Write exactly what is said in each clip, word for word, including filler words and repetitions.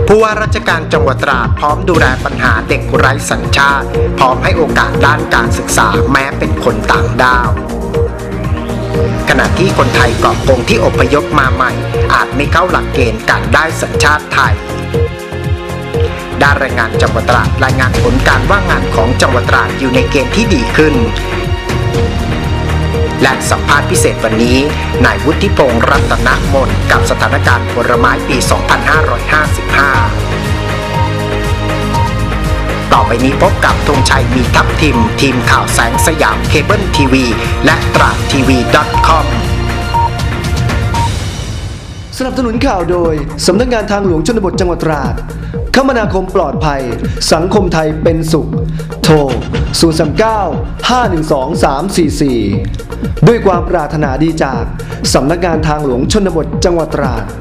ผู้ว่าราชการจังหวัดตราดพร้อมดูแลปัญหาเด็กไร้สัญชาติพร้อมให้โอกาสด้านการศึกษาแม้เป็นคนต่างด้าวขณะที่คนไทยเกาะกงที่อพยพมาใหม่อาจไม่เข้าหลักเกณฑ์การได้สัญชาติไทยด้านแรงงานจังหวัดตราดรายงานผลการว่างงานของจังหวัดตราดอยู่ในเกณฑ์ที่ดีขึ้นและสัมภาษณ์พิเศษวันนี้นายวุฒิพงษ์รัตนมนกับสถานการณ์ผลไม้ปี สองพันห้าร้อยห้าสิบห้า ต่อไปนี้พบกับธงชัยมีทัพทิมทีมข่าวแสงสยามเคเบิลทีวีและตราดทีวี .com สนับสนุนข่าวโดยสำนักงานทางหลวงชนบทจังหวัดตราดคมนาคมปลอดภัยสังคมไทยเป็นสุขโทร ศูนย์ สาม เก้า ห้า หนึ่ง สอง สาม สี่ สี่ ด้วยความปรารถนาดีจากสำนักงานทางหลวงชนบทจังหวัดตราด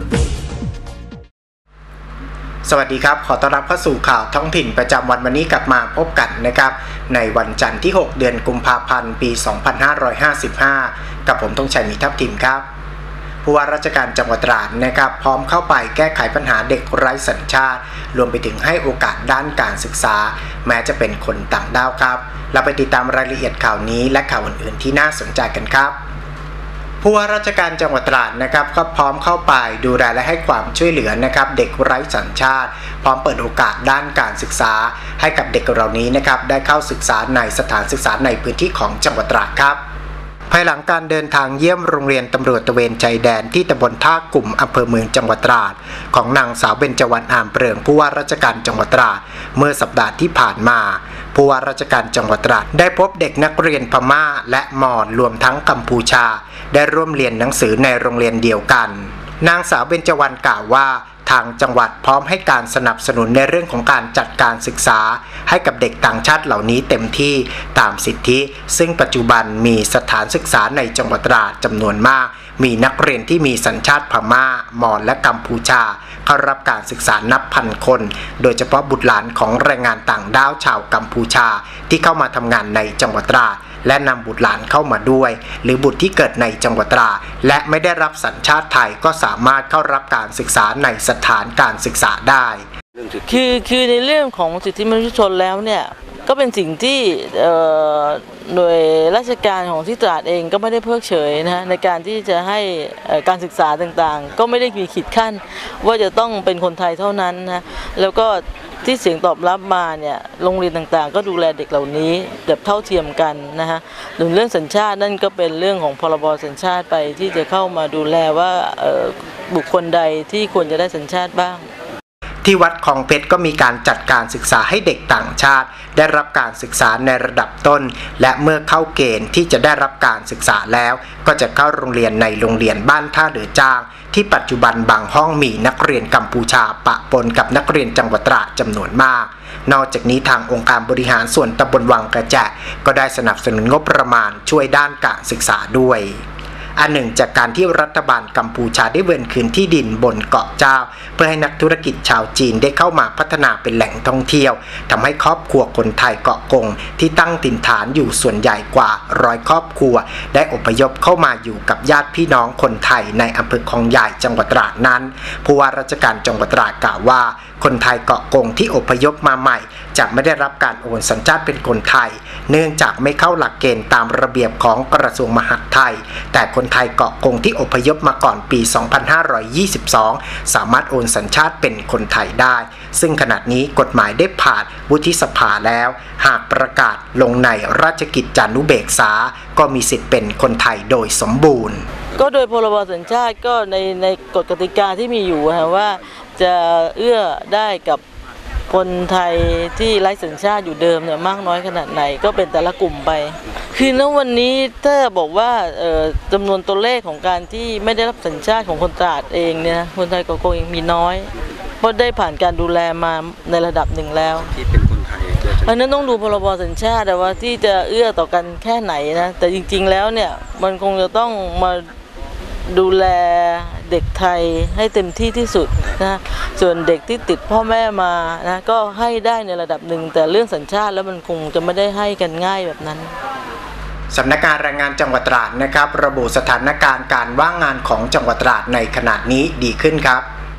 สวัสดีครับขอต้อนรับเข้าสู่ข่าวท้องถิ่นประจำวันวันนี้กลับมาพบกันนะครับในวันจันทร์ที่หกเดือนกุมภาพันธ์ปี สองพันห้าร้อยห้าสิบห้า กับผมธงชัยมีทัพทิมครับผู้ว่าราชการจังหวัดตราดนะครับพร้อมเข้าไปแก้ไขปัญหาเด็กไร้สัญชาติรวมไปถึงให้โอกาสด้านการศึกษาแม้จะเป็นคนต่างด้าวครับเราไปติดตามรายละเอียดข่าวนี้และข่าวอื่นๆที่น่าสนใจกันครับผู้ว่าราชการจังหวัดตราดนะครับก็พร้อมเข้าไปดูแลและให้ความช่วยเหลือนะครับเด็กไร้สัญชาติพร้อมเปิดโอกาสด้านการศึกษาให้กับเด็กเหล่านี้นะครับได้เข้าศึกษาในสถานศึกษาในพื้นที่ของจังหวัดตราดครับภายหลังการเดินทางเยี่ยมโรงเรียนตำรวจตระเวนชายแดนที่ตำบลท่ากลุ่มอำเภอเมืองจังหวัดตราดของนางสาวเบญจวรรณอามเปริงผู้ว่าราชการจังหวัดตราดเมื่อสัปดาห์ที่ผ่านมาผู้ว่าราชการจังหวัดตราดได้พบเด็กนักเรียนพม่าและมอญรวมทั้งกัมพูชาได้ร่วมเรียนหนังสือในโรงเรียนเดียวกันนางสาวเบญจวรรณกล่าวว่าทางจังหวัดพร้อมให้การสนับสนุนในเรื่องของการจัดการศึกษาให้กับเด็กต่างชาติเหล่านี้เต็มที่ตามสิทธิซึ่งปัจจุบันมีสถานศึกษาในจังหวัดตราดจำนวนมากมีนักเรียนที่มีสัญชาติพม่ามอญและกัมพูชาเข้ารับการศึกษานับพันคนโดยเฉพาะบุตรหลานของแรงงานต่างด้าวชาวกัมพูชาที่เข้ามาทำงานในจังหวัดตราดและนำบุตรหลานเข้ามาด้วยหรือบุตรที่เกิดในจังหวัดตราดและไม่ได้รับสัญชาติไทยก็สามารถเข้ารับการศึกษาในสถานการศึกษาได้คือคือในเรื่องของสิทธิมนุษยชนแล้วเนี่ยก็เป็นสิ่งที่หน่วยราชการของที่ตราดเองก็ไม่ได้เพิกเฉยนะในการที่จะให้การศึกษาต่างๆก็ไม่ได้มีขีดขั้นว่าจะต้องเป็นคนไทยเท่านั้นนะแล้วก็ที่เสียงตอบรับมาเนี่ยโรงเรียนต่างๆก็ดูแลเด็กเหล่านี้แบบเท่าเทียมกันนะฮะหรือเรื่องสัญชาตินั่นก็เป็นเรื่องของพรบสัญชาติไปที่จะเข้ามาดูแลว่าบุคคลใดที่ควรจะได้สัญชาติบ้างที่วัดคลองเพชรก็มีการจัดการศึกษาให้เด็กต่างชาติได้รับการศึกษาในระดับต้นและเมื่อเข้าเกณฑ์ที่จะได้รับการศึกษาแล้วก็จะเข้าโรงเรียนในโรงเรียนบ้านท่าเรือจ้างที่ปัจจุบันบางห้องมีนักเรียนกัมพูชาปะปนกับนักเรียนจังหวัดตราดจำนวนมากนอกจากนี้ทางองค์การบริหารส่วนตำบลวังกระแจก็ได้สนับสนุนงบประมาณช่วยด้านการศึกษาด้วยอันหนึ่งจากการที่รัฐบาลกัมพูชาได้เวนคืนที่ดินบนเกาะเจ้าเพื่อให้นักธุรกิจชาวจีนได้เข้ามาพัฒนาเป็นแหล่งท่องเที่ยวทำให้ครอบครัวคนไทยเกาะกงที่ตั้งถิ่นฐานอยู่ส่วนใหญ่กว่าร้อยครอบครัวได้อพยพเข้ามาอยู่กับญาติพี่น้องคนไทยในอำเภอคลองใหญ่จังหวัดตราดนั้นผู้ว่าราชการจังหวัดตราดกล่าวว่าคนไทยเกาะกงที่อพยพมาใหม่จะไม่ได้รับการโอนสัญชาติเป็นคนไทยเนื่องจากไม่เข้าหลักเกณฑ์ตามระเบียบของกระทรวงมหาดไทยแต่คนไทยเกาะกงที่อพยพมาก่อนปี สองพันห้าร้อยยี่สิบสอง สามารถโอนสัญชาติเป็นคนไทยได้ซึ่งขณะนี้กฎหมายได้ผ่านวุฒิสภาแล้วหากประกาศลงในราชกิจจานุเบกษาก็มีสิทธิ์เป็นคนไทยโดยสมบูรณ์ก็โดยพรบสัญชาติก็ในในกฎกติกาที่มีอยู่นะว่าจะเอื้อได้กับคนไทยที่ไร้สัญชาติอยู่เดิมเนี่ยมากน้อยขนาดไหนก็เป็นแต่ละกลุ่มไปคือณวันนี้ถ้าบอกว่าจำนวนตัวเลขของการที่ไม่ได้รับสัญชาติของคนตราดเองเนี่ยคนไทยก็คงมีน้อยเพราะได้ผ่านการดูแลมาในระดับหนึ่งแล้วที่เป็นคนไทยอันนั้นต้องดูพรบสัญชาติแต่ว่าที่จะเอื้อต่อกันแค่ไหนนะแต่จริงๆแล้วเนี่ยมันคงจะต้องมาดูแลเด็กไทยให้เต็มที่ที่สุดนะส่วนเด็กที่ติดพ่อแม่มานะก็ให้ได้ในระดับหนึ่งแต่เรื่องสัญชาติแล้วมันคงจะไม่ได้ให้กันง่ายแบบนั้นสำนักงานแรงงานจังหวัดตราดนะครับระบุสถานการณ์การว่างงานของจังหวัดตราดในขณะนี้ดีขึ้นครับ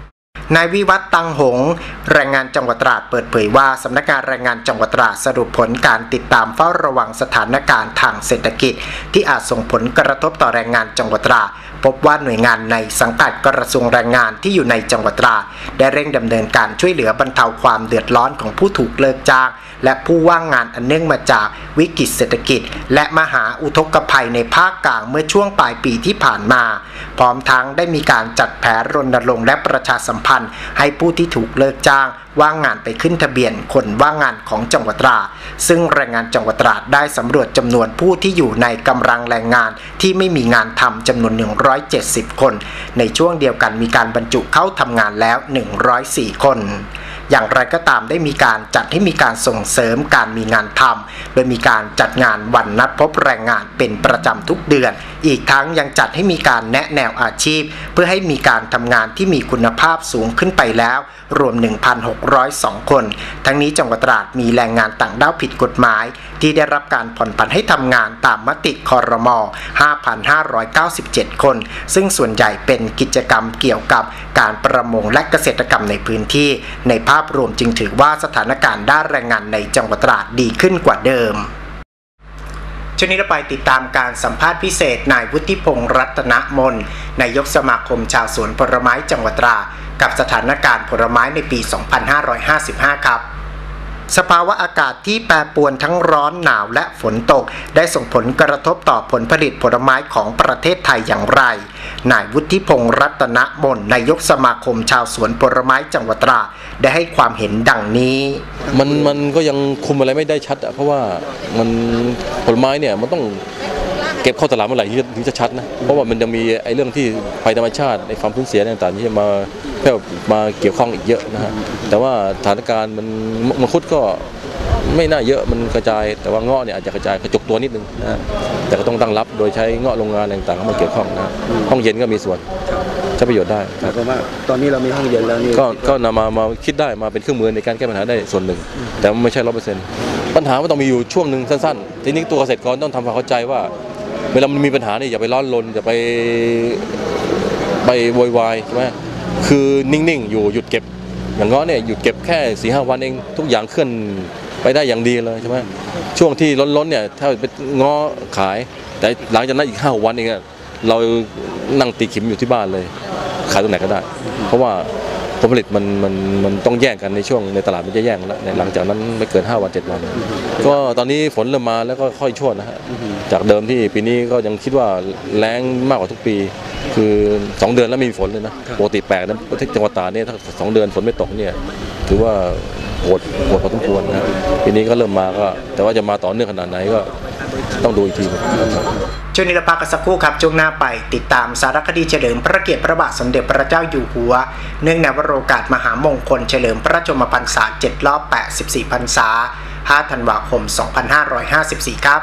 นายวิวัฒน์ตังหงส์แรงงานจังหวัดตราดเปิดเผยว่าสำนักงานแรงงานจังหวัดตราดสรุปผลการติดตามเฝ้าระวังสถานการณ์ทางเศรษฐกิจที่อาจส่งผลกระทบต่อแรงงานจังหวัดตราดพบว่าหน่วยงานในสังกัดกระทรวงแรงงานที่อยู่ในจังหวัดตราดได้เร่งดำเนินการช่วยเหลือบรรเทาความเดือดร้อนของผู้ถูกเลิกจ้างและผู้ว่างงานอันเนื่องมาจากวิกฤตเศรษฐกิจและมหาอุทกภัยในภาคกลางเมื่อช่วงปลายปีที่ผ่านมาพร้อมทั้งได้มีการจัดแผนรณรงค์และประชาสัมพันธ์ให้ผู้ที่ถูกเลิกจ้างว่างงานไปขึ้นทะเบียนคนว่างงานของจังหวัดตราดซึ่งแรงงานจังหวัดตราดได้สำรวจจำนวนผู้ที่อยู่ในกำลังแรงงานที่ไม่มีงานทำจำนวนหนึ่งร้อยเจ็ดสิบคนในช่วงเดียวกันมีการบรรจุเข้าทำงานแล้วหนึ่งร้อยสี่คนอย่างไรก็ตามได้มีการจัดให้มีการส่งเสริมการมีงานทำโดยมีการจัดงานวันนัดพบแรงงานเป็นประจำทุกเดือนอีกทั้งยังจัดให้มีการแนะแนวอาชีพเพื่อให้มีการทำงานที่มีคุณภาพสูงขึ้นไปแล้วรวม หนึ่งพันหกร้อยสอง คนทั้งนี้จังหวัดตราดมีแรงงานต่างด้าวผิดกฎหมายที่ได้รับการผ่อนผันให้ทำงานตามมติครม. ห้าพันห้าร้อยเก้าสิบเจ็ด คนซึ่งส่วนใหญ่เป็นกิจกรรมเกี่ยวกับการประมงและเกษตรกรรมในพื้นที่ในภาพรวมจึงถือว่าสถานการณ์ด้านแรงงานในจังหวัดตราดดีขึ้นกว่าเดิมช่วงนี้เราไปติดตามการสัมภาษณ์พิเศษนายวุฒิพงษ์รัตนมนนายกสมาคมชาวสวนผลไม้จังหวัดตราดกับสถานการณ์ผลไม้ในปี สองพันห้าร้อยห้าสิบห้า ครับสภาวะอากาศที่แปรปรวนทั้งร้อนหนาวและฝนตกได้ส่งผลกระทบต่อผลผลิตผลไม้ของประเทศไทยอย่างไรนายวุฒิพงษ์รัตนมนนายกสมาคมชาวสวนผลไม้จังหวัดตราดได้ให้ความเห็นดังนี้มันมันก็ยังคุมอะไรไม่ได้ชัดอะเพราะว่ามันผลไม้เนี่ยมันต้องเก็บเข้าตลาดเมื่อไหร่ถึงจะชัดนะเพราะว่ามันจะมีไอ้เรื่องที่ภัยธรรมชาติในความสูญเสียต่างๆที่จะมาเพื่อมาเกี่ยวข้องอีกเยอะนะฮะแต่ว่าสถานการณ์มันมังคุดก็ไม่น่าเยอะมันกระจายแต่ว่าเงาะเนี่ยอาจจะกระจายกระจุกตัวนิดนึงนะแต่ก็ต้องตั้งรับโดยใช้เงาะโรงงานต่างๆเข้ามาเกี่ยวข้องนะห้องเย็นก็มีส่วนใช้ประโยชน์ได้เพราะว่าตอนนี้เรามีห้องเย็นแล้วนี่ก็ก็นำมามาคิดได้มาเป็นเครื่องมือในการแก้ปัญหาได้ส่วนหนึ่งแต่ไม่ใช่ร้อยเปอร์เซ็นต์ปัญหามันต้องมีอยู่ช่วงหนึ่งสั้นๆทีนี้ตัวเกษตรกรต้องทำความเข้าใจว่าเวลามันมีปัญหาเนี่ยอย่าไปร้อนรนอย่าไปไปโวยวายใช่ไหมคือนิ่งๆอยู่หยุดเก็บอย่างเงาะเนี่ยหยุดเก็บแค่สี่ห้าวันเองทุกอย่างเคลื่อนไปได้อย่างดีเลยใช่ไหมช่วงที่ล้นๆเนี่ยถ้าเป็นเงาะขายแต่หลังจากนั้นอีกห้าวันเองเรานั่งตีขิมอยู่ที่บ้านเลยขายตรงไหนก็ได้เพราะว่าผลผลิตมันมันมันต้องแย่งกันในช่วงในตลาดมันจะแย่งแล้วหลังจากนั้นไม่เกินห้าวันเจ็ดวันก็ตอนนี้ฝนเริ่มมาแล้วก็ค่อยชั่วนะฮะจากเดิมที่ปีนี้ก็ยังคิดว่าแล้งมากกว่าทุกปีคือสองเดือนแล้วไม่มีฝนเลยนะปกติแปลกนะที่จังหวัดตราดเนี่ยถ้าสองเดือนฝนไม่ตกเนี่ยถือว่าโหดโหดพอสมควรนะปีนี้ก็เริ่มมาก็แต่ว่าจะมาต่อเนื่องขนาดไหนก็ต้องดูอีกทีช่วงนี้เราพักกันสักครู่ครับช่วงหน้าไปติดตามสารคดีเฉลิมพระเกียรติพระบาทสมเด็จพระเจ้าอยู่หัวเนื่องในวโรกาสมหามงคลเฉลิมพระชนมพรรษาเจ็ดรอบแปดสิบสี่พรรษาห้าธันวาคมสองพันห้าร้อยห้าสิบสี่ครับ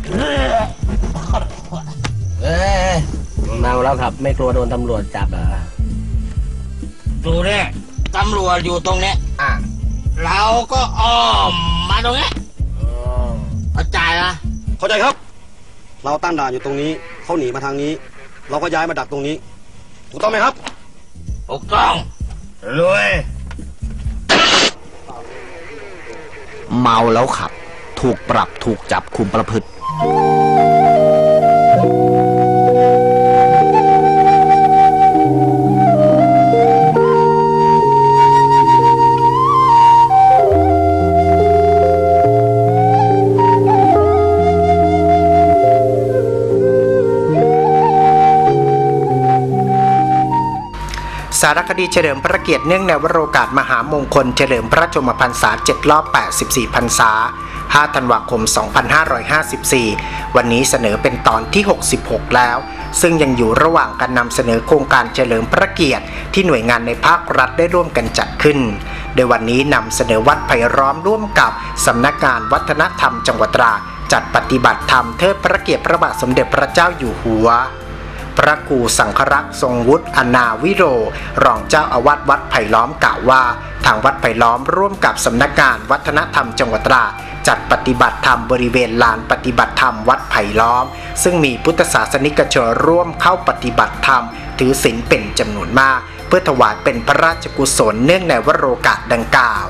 เอ้ยเมาแล้วครับไม่กลัวโดนตำรวจจับเหรอดูเนี่ยตำรวจอยู่ตรงนี้อ่ะเราก็อ้อมมาตรงนี้เข้าใจนะเข้าใจครับเราตั้งด่านอยู่ตรงนี้เขาหนีมาทางนี้เราก็ย้ายมาดักตรงนี้ถูกต้องไหมครับถูกต้องรวยเมาแล้วขับถูกปรับถูกจับคุมประพฤติสารคดีเฉลิมพระเกียรติเนื่องในวโรกาสมหามงคลเฉลิมพระชนมพรรษาเจ็ดรอบแปดสิบสี่พรรษาห้าธันวาคมสองพันห้าร้อยห้าสิบสี่วันนี้เสนอเป็นตอนที่หกสิบหกแล้วซึ่งยังอยู่ระหว่างการนำเสนอโครงการเฉลิมพระเกียรติที่หน่วยงานในภาครัฐได้ร่วมกันจัดขึ้นโดยวันนี้นำเสนอวัดไผ่ล้อมร่วมกับสำนักงานวัฒนธรรมจังหวัดตราดจัดปฏิบัติธรรมเทิดพระเกียรติพระบาทสมเด็จพระเจ้าอยู่หัวพระครูสังฆรักษ์ทรงวุฒิอนาวิโรรองเจ้าอาวาสวัดไผ่ล้อมกล่าวว่าทางวัดไผ่ล้อมร่วมกับสำนักงานวัฒนธรรมจังหวัดตราดจัดปฏิบัติธรรมบริเวณลานปฏิบัติธรรมวัดไผ่ล้อมซึ่งมีพุทธศาสนิกชนร่วมเข้าปฏิบัติธรรมถือศีลเป็นจำนวนมากเพื่อถวายเป็นพระราชกุศลเนื่องในวโรกาสดังกล่าว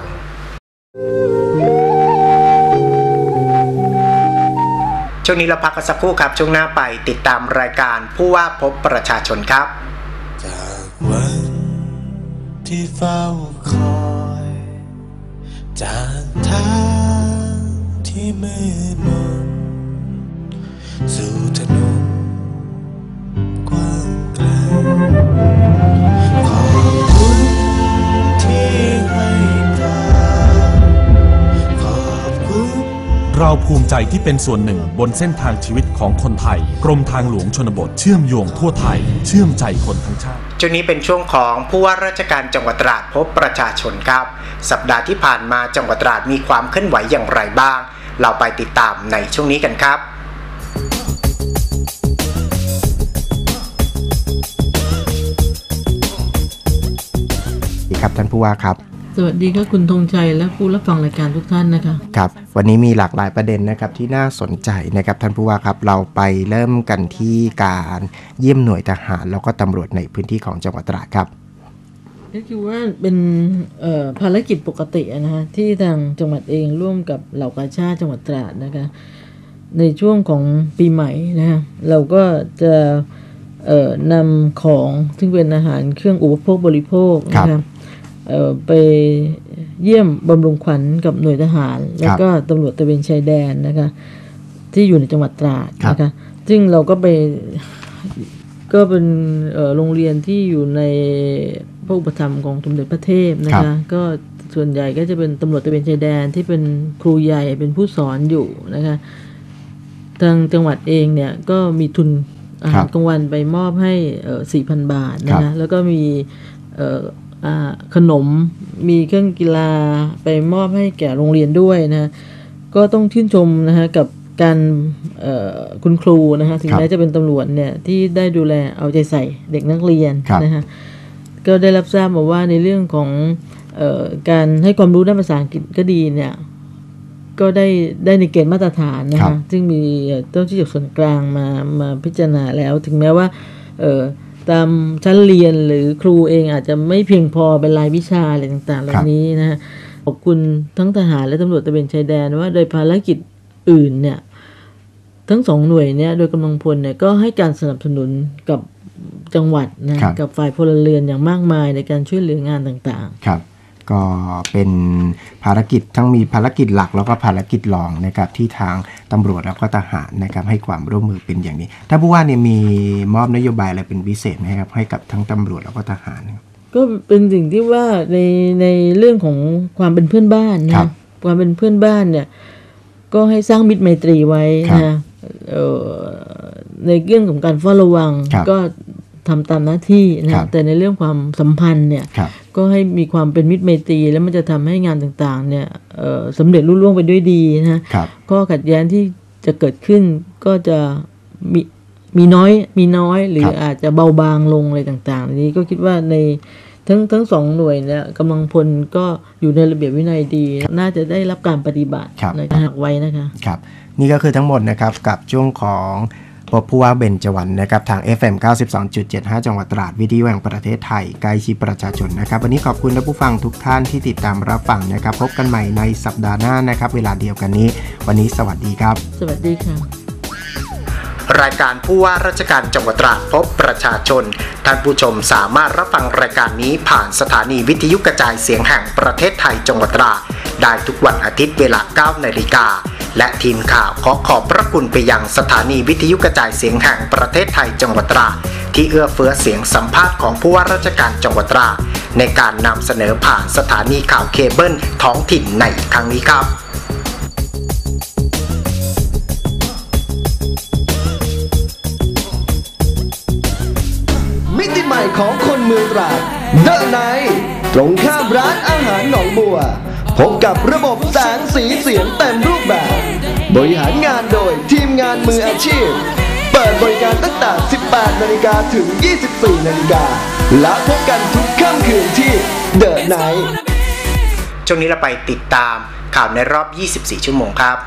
ช่วงนี้เราพักกันสักครู่ครับช่วงหน้าไปติดตามรายการผู้ว่าพบประชาชนครับจากวันที่เฝ้าคอยจากทางที่มืดมนสู่ถนนกว้างไกลขอบคุณที่ให้ทางขอบคุณเราภูมิใจที่เป็นส่วนหนึ่งบนเส้นทางชีวิตของคนไทยกรมทางหลวงชนบทเชื่อมโยงทั่วไทยเชื่อมใจคนทั้งชาติช่วงนี้เป็นช่วงของผู้ว่าราชการจังหวัดตราดพบประชาชนครับสัปดาห์ที่ผ่านมาจังหวัดตราดมีความเคลื่อนไหวอย่างไรบ้างเราไปติดตามในช่วงนี้กันครับสวัสดีครับท่านผู้ว่าครับสวัสดีครับคุณธงชัยและผู้รับฟังรายการทุกท่านนะคะครับวันนี้มีหลากหลายประเด็นนะครับที่น่าสนใจนะครับท่านผู้ว่าครับเราไปเริ่มกันที่การเยี่ยมหน่วยทหารแล้วก็ตำรวจในพื้นที่ของจังหวัดตราดครับก็คือว่าเป็นภารกิจปกตินะฮะที่ทางจังหวัดเองร่วมกับเหล่ากาชาดจังหวัดตราดนะคะในช่วงของปีใหม่นะฮะเราก็จะนำของซึ่งเป็นอาหารเครื่องอุปโภคบริโภคนะคะไปเยี่ยมบำรุงขวัญกับหน่วยทหารแล้วก็ตำรวจตระเวนชายแดนนะคะที่อยู่ในจังหวัดตราดนะคะซึ่งเราก็ไปก็เป็นโรงเรียนที่อยู่ในพระอุปถัมภ์ของสมเด็จพระเทพนะคะก็ส่วนใหญ่ก็จะเป็นตำรวจตระเวนชายแดนที่เป็นครูใหญ่เป็นผู้สอนอยู่นะคะทางจังหวัดเองเนี่ยก็มีทุนอาหารกลางวันไปมอบให้ สี่พัน บาทนะคะแล้วก็มีขนมมีเครื่องกีฬาไปมอบให้แก่โรงเรียนด้วยนะก็ต้องชื่นชมนะฮะกับการคุณครูนะฮะถึงแม้จะเป็นตำรวจเนี่ยที่ได้ดูแลเอาใจใส่เด็กนักเรียนนะฮะก็ได้รับทราบมาว่าในเรื่องของเอ่อการให้ความรู้ด้านภาษาอังกฤษก็ดีเนี่ยก็ได้ได้ในเกณฑ์มาตรฐานนะฮะซึ่งมีเจ้าที่จากส่วนกลางมามาพิจารณาแล้วถึงแม้ว่าเอ่อตามชั้นเรียนหรือครูเองอาจจะไม่เพียงพอเป็นรายวิชาอะไรต่างๆเหล่านี้นะฮะขอบคุณทั้งทหารและตำรวจตระเวนชายแดนว่าโดยภารกิจอื่นเนี่ยทั้งสองหน่วยเนี่ยโดยกำลังพลเนี่ยก็ให้การสนับสนุนกับจังหวัดนะกับฝ่ายพลเรือนอย่างมากมายในการช่วยเหลืองานต่างๆครับก็เป็นภารกิจทั้งมีภารกิจหลักแล้วก็ภารกิจรองนะครับที่ทางตำรวจแล้วก็ทหารนะครับให้ความร่วมมือเป็นอย่างนี้ถ้าผู้ว่าเนี่ยมีมอบนโยบายอะไรเป็นพิเศษไหมครับให้กับทั้งตำรวจแล้วก็ทหารก็เป็นสิ่งที่ว่าในในเรื่องของความเป็นเพื่อนบ้านนะความเป็นเพื่อนบ้านเนี่ยก็ให้สร้างมิตรไมตรีไว้นะในเรื่องของการเฝ้าระวังก็ทำตามหน้าที่นะแต่ในเรื่องความสัมพันธ์เนี่ยก็ให้มีความเป็นมิตรไมตรีแล้วมันจะทำให้งานต่างๆเนี่ยสำเร็จรุ่ร่วงไปด้วยดีนะก็ขัดแย้งที่จะเกิดขึ้นก็จะมีมีน้อยมีน้อยหรืออาจจะเบาบางลงอะไรต่างๆนี้ก็คิดว่าในทั้งทั้งสองหน่วยเนี่ยกำลังพลก็อยู่ในระเบียบวินัยดีน่าจะได้รับการปฏิบัติในหักไว้นะคะครับนี่ก็คือทั้งหมดนะครับกับช่วงของพบผู้ว่าเบญจวรรณนะครับทาง เอฟ เอ็ม เก้าสิบสองจุดเจ็ดห้า จังหวัดตราดวิทยุแห่งประเทศไทยใกล้ชิดประชาชนนะครับวันนี้ขอบคุณท่านผู้ฟังทุกท่านที่ติดตามรับฟังนะครับพบกันใหม่ในสัปดาห์หน้านะครับเวลาเดียวกันนี้วันนี้สวัสดีครับสวัสดีค่ะรายการผู้ว่าราชการจังหวัดตราดพบประชาชนท่านผู้ชมสามารถรับฟังรายการนี้ผ่านสถานีวิทยุกระจายเสียงแห่งประเทศไทยจังหวัดตราดได้ทุกวันอาทิตย์เวลา เก้านาฬิกาและทีมข่าวขอขอบพระคุณไปยังสถานีวิทยุกระจายเสียงแห่งประเทศไทยจังหวัดตราดที่เอื้อเฟื้อเสียงสัมภาษณ์ของผู้ว่าราชการจังหวัดตราดในการนำเสนอผ่านสถานีข่าวเคเบิลท้องถิ่นในครั้งนี้ครับมิติใหม่ของคนเมืองตราดเดอะไนท์ตรงข้ามร้านอาหารหนองบัวพบกับระบบแสงสีเสียงเต็มรูปแบบบริหารงานโดยทีมงานมืออาชีพเปิดบริการตั้งแต่ สิบแปดนาฬิกา ถึง ยี่สิบสี่นาฬิกาและพบกันทุกค่ำคืนที่เดอะไนท์ช่วงนี้เราไปติดตามข่าวในรอบยี่สิบสี่ชั่วโมงครับ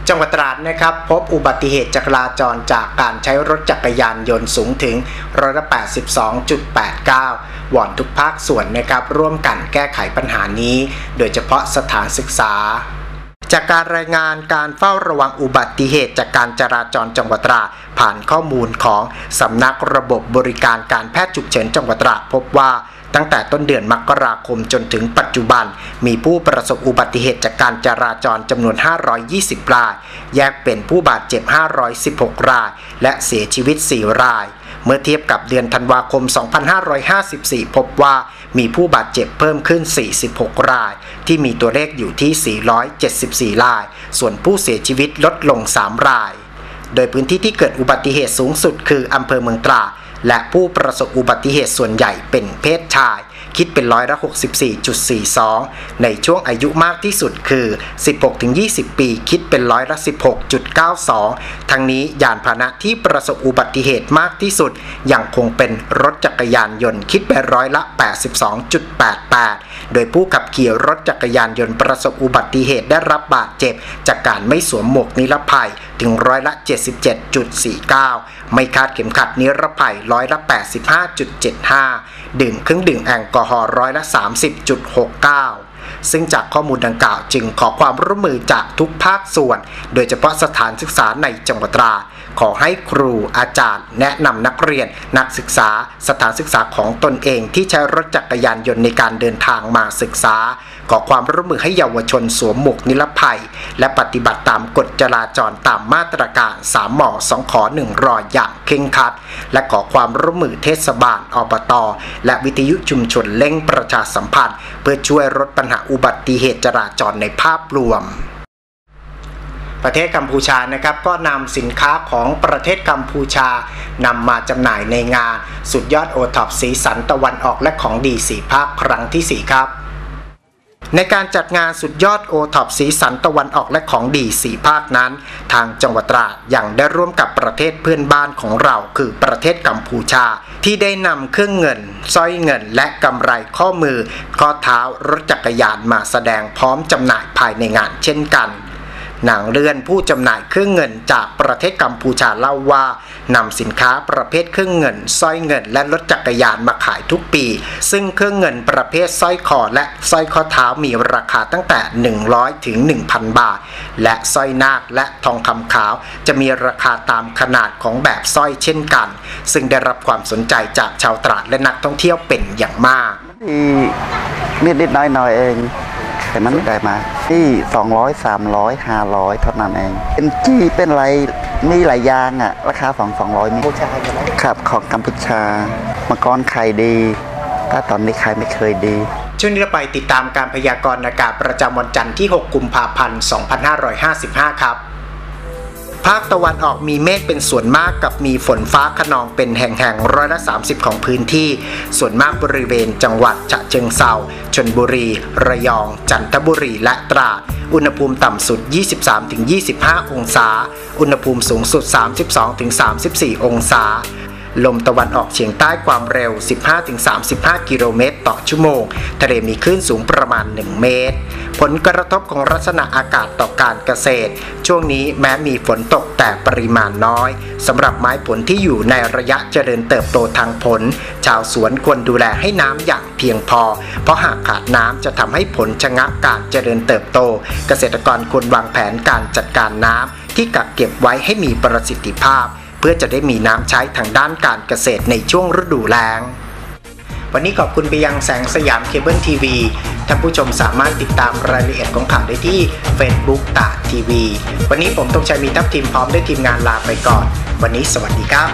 จังหวัดตราดนะครับพบอุบัติเหตุจราจรจากการใช้รถจักรยานยนต์สูงถึงร้อยละ แปดสิบสองจุดแปดเก้า วอนทุกภาคส่วนนะครับร่วมกันแก้ไขปัญหานี้โดยเฉพาะสถานศึกษาจากการรายงานการเฝ้าระวังอุบัติเหตุจากการจราจรจังหวัดตราดผ่านข้อมูลของสำนักระบบบริการการแพทย์ฉุกเฉินจังหวัดตราดพบว่าตั้งแต่ต้นเดือนมกราคมจนถึงปัจจุบันมีผู้ประสบอุบัติเหตุจากการจราจรจำนวนห้าร้อยยี่สิบรายแยกเป็นผู้บาดเจ็บห้าร้อยสิบหกรายและเสียชีวิตสี่รายเมื่อเทียบกับเดือนธันวาคมสองพันห้าร้อยห้าสิบสี่พบว่ามีผู้บาดเจ็บเพิ่มขึ้นสี่สิบหกรายที่มีตัวเลขอยู่ที่สี่ร้อยเจ็ดสิบสี่รายส่วนผู้เสียชีวิตลดลงสามรายโดยพื้นที่ที่เกิดอุบัติเหตุสูงสุดคืออำเภอเมืองตราดและผู้ประสบอุบัติเหตุส่วนใหญ่เป็นเพศชายคิดเป็นร้อยละ หกสิบสี่จุดสี่สอง ในช่วงอายุมากที่สุดคือ สิบหกถึงยี่สิบ ปีคิดเป็นร้อยละ สิบหกจุดเก้าสอง ทั้งนี้ยานพาหนะที่ประสบอุบัติเหตุมากที่สุดยังคงเป็นรถจักรยานยนต์คิดเป็นร้อยละ แปดสิบสองจุดแปดแปด โดยผู้ขับขี่รถจักรยานยนต์ประสบอุบัติเหตุได้รับบาดเจ็บจากการไม่สวมหมวกนิรภัยถึงร้อยละ เจ็ดสิบเจ็ดจุดสี่เก้า ไม่คาดเข็มขัดนิรภัยร้อยละ แปดสิบห้าจุดเจ็ดห้า ดื่มเครื่องดื่มแอลกอฮอล์ร้อยละ สามสิบจุดหกเก้า ซึ่งจากข้อมูลดังกล่าวจึงขอความร่วมมือจากทุกภาคส่วนโดยเฉพาะสถานศึกษาในจังหวัดตราดขอให้ครูอาจารย์แนะนำนักเรียนนักศึกษาสถานศึกษาของตนเองที่ใช้รถจักรยานยนต์ในการเดินทางมาศึกษาขอความร่วมมือให้เยาวชนสวมหมวกนิรภัยและปฏิบัติตามกฎจราจรตามมาตรการสามหมอสองขอหนึ่งรออย่างเคร่งครัดและขอความร่วมมือเทศบาลอบต.และวิทยุชุมชนเร่งประชาสัมพันธ์เพื่อช่วยลดปัญหาอุบัติเหตุจราจรในภาพรวมประเทศกัมพูชานะครับก็นำสินค้าของประเทศกัมพูชานำมาจำหน่ายในงานสุดยอดโอท็อปสีสันตะวันออกและของดีสี่ภาคครั้งที่สี่ครับในการจัดงานสุดยอดโอท็อปสีสันตะวันออกและของดีสี่ภาคนั้นทางจังหวัดตราดยังได้ร่วมกับประเทศเพื่อนบ้านของเราคือประเทศกัมพูชาที่ได้นำเครื่องเงินสร้อยเงินและกำไรข้อมือข้อเท้ารถจักรยานมาแสดงพร้อมจำหน่ายภายในงานเช่นกันหนังเลื่อนผู้จำหน่ายเครื่องเงินจากประเทศกัมพูชาเล่าว่านำสินค้าประเภทเครื่องเงินสร้อยเงินและรถจักรยานมาขายทุกปีซึ่งเครื่องเงินประเภทสร้อยคอและสร้อยข้อเท้ามีราคาตั้งแต่หนึ่งร้อยถึง หนึ่งพัน บาทและสร้อยนาคและทองคำขาวจะมีราคาตามขนาดของแบบสร้อยเช่นกันซึ่งได้รับความสนใจจากชาวตราดและนักท่องเที่ยวเป็นอย่างมากนิดนิดน้อยน้อยเองแต่มันไม่ได้มาที่สองร้อย สามร้อย ห้าร้อยเท่านั้นเองเป็นจี้เป็นอะไรมีหลายอย่างอ่ะราคาสอง สองร้อยมีครับของกัมพูชาเมื่อก่อนขายดีถ้าตอนนี้ขายไม่เคยดีช่วงนี้เราไปติดตามการพยากรณ์อากาศประจำวันจันทร์ที่หกกุมภาพันธ์สองพันห้าร้อยห้าสิบห้าครับภาคตะวันออกมีเมฆเป็นส่วนมากกับมีฝนฟ้าคะนองเป็นแห่งๆร้อยละสามสิบของพื้นที่ส่วนมากบริเวณจังหวัดฉะเชิงเทราชลบุรีระยองจันทบุรีและตราดอุณหภูมิต่ำสุด ยี่สิบสามถึงยี่สิบห้า องศาอุณหภูมิสูงสุด สามสิบสองถึงสามสิบสี่ องศาลมตะวันออกเฉียงใต้ความเร็ว สิบห้าถึงสามสิบห้า กิโลเมตรต่อชั่วโมงทะเลมีคลื่นสูงประมาณหนึ่งเมตรผลกระทบของลักษณะอากาศต่อการเกษตรช่วงนี้แม้มีฝนตกแต่ปริมาณน้อยสำหรับไม้ผลที่อยู่ในระยะเจริญเติบโตทางผลชาวสวนควรดูแลให้น้ำอย่างเพียงพอเพราะหากขาดน้ำจะทำให้ผลชะงักการเจริญเติบโตเกษตรกรควรวางแผนการจัดการน้ำที่กักเก็บไว้ให้มีประสิทธิภาพเพื่อจะได้มีน้ำใช้ทางด้านการเกษตรในช่วงฤดูแล้งวันนี้ขอบคุณไปยังแสงสยามเคเบิลทีวีท่านผู้ชมสามารถติดตามรายละเอียดของข่าวได้ที่ Facebook ตาดทีวีวันนี้ผมต้องชัยมีทัพทีมพร้อมด้วยทีมงานลาไปก่อนวันนี้สวัสดีครับ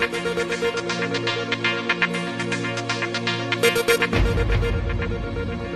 Thank you.